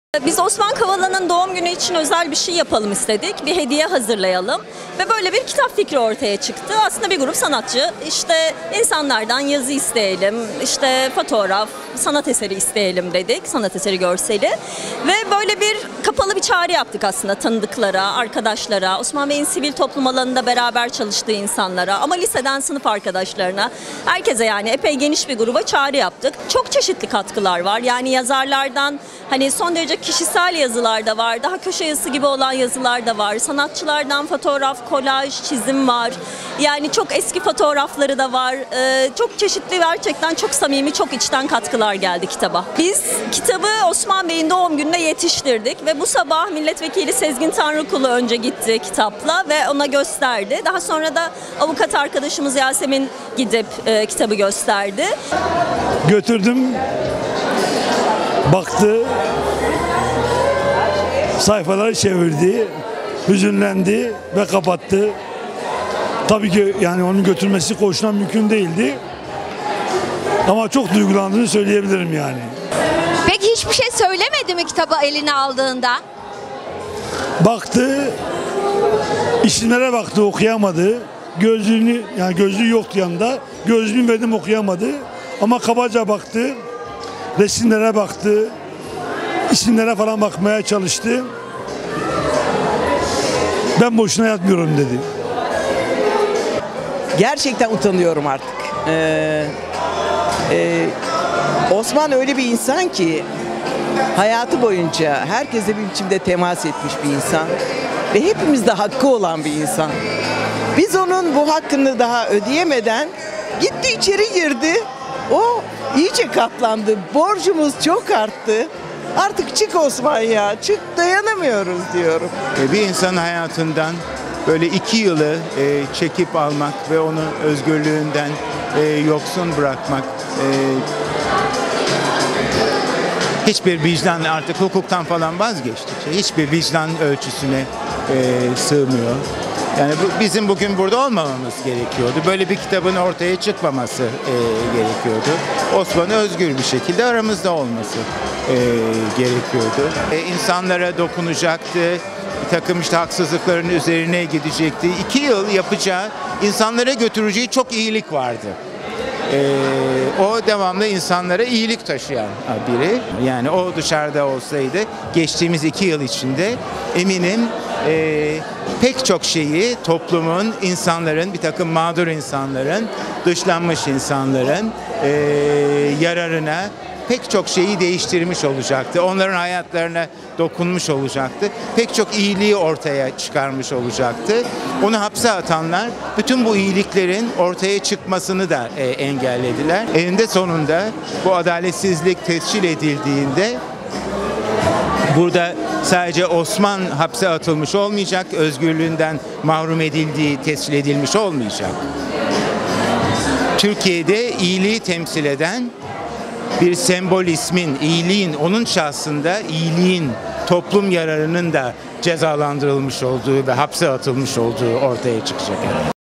Biz Osman Kavala'nın doğum günü için özel bir şey yapalım istedik. Bir hediye hazırlayalım. Ve böyle bir kitap fikri ortaya çıktı. Aslında bir grup sanatçı işte insanlardan yazı isteyelim, işte fotoğraf, sanat eseri isteyelim dedik. Sanat eseri görseli. Ve böyle bir kapalı bir çağrı yaptık aslında tanıdıklara, arkadaşlara, Osman Bey'in sivil toplum alanında beraber çalıştığı insanlara ama liseden sınıf arkadaşlarına, herkese yani epey geniş bir gruba çağrı yaptık. Çok çeşitli katkılar var. Yani yazarlardan hani son derece kişisel yazılar da var, daha köşe yazısı gibi olan yazılar da var. Sanatçılardan fotoğraf, kolaj, çizim var. Yani çok eski fotoğrafları da var. Çok çeşitli, gerçekten çok samimi, çok içten katkılar geldi kitaba. Biz kitabı Osman Bey'in doğum gününe yetiştirdik ve bu sabah Milletvekili Sezgin Tanrıkulu önce gitti kitapla ve ona gösterdi. Daha sonra da avukat arkadaşımız Yasemin gidip kitabı gösterdi. Götürdüm, baktı, sayfaları çevirdi, hüzünlendi ve kapattı. Tabii ki yani onun götürmesi koşulan mümkün değildi. Ama çok duygulandığını söyleyebilirim yani. Peki hiçbir şey söylemedi mi kitabı eline aldığında? Baktı, isimlere baktı, okuyamadı. Gözlüğünü, yani gözlüğü yoktu yanında. Gözlüğünü verdim, okuyamadı. Ama kabaca baktı, resimlere baktı, isimlere falan bakmaya çalıştı. Ben boşuna yatmıyorum dedi. Gerçekten utanıyorum artık. Osman öyle bir insan ki hayatı boyunca herkese bir biçimde temas etmiş bir insan ve hepimizde hakkı olan bir insan. Biz onun bu hakkını daha ödeyemeden gitti, içeri girdi. O iyice katlandı. Borcumuz çok arttı. Artık çık Osman ya, çık, dayanamıyoruz diyorum. Bir insanın hayatından böyle 2 yılı çekip almak ve onu özgürlüğünden yoksun bırakmak, hiçbir vicdan, artık hukuktan falan vazgeçtikçe hiçbir vicdan ölçüsüne sığmıyor. Yani bizim bugün burada olmamamız gerekiyordu. Böyle bir kitabın ortaya çıkmaması gerekiyordu. Osman'ın özgür bir şekilde aramızda olması gerekiyordu. İnsanlara dokunacaktı. Bir takım işte haksızlıkların üzerine gidecekti. 2 yıl yapacağı, insanlara götüreceği çok iyilik vardı. O devamlı insanlara iyilik taşıyan biri. Yani o dışarıda olsaydı geçtiğimiz 2 yıl içinde eminim pek çok şeyi toplumun, insanların, bir takım mağdur insanların, dışlanmış insanların yararına pek çok şeyi değiştirmiş olacaktı. Onların hayatlarına dokunmuş olacaktı. Pek çok iyiliği ortaya çıkarmış olacaktı. Onu hapse atanlar bütün bu iyiliklerin ortaya çıkmasını da engellediler. Eninde sonunda bu adaletsizlik tescil edildiğinde burada sadece Osman hapse atılmış olmayacak, özgürlüğünden mahrum edildiği tescil edilmiş olmayacak. Türkiye'de iyiliği temsil eden bir sembol ismin, iyiliğin, onun şahsında iyiliğin, toplum yararının da cezalandırılmış olduğu ve hapse atılmış olduğu ortaya çıkacak.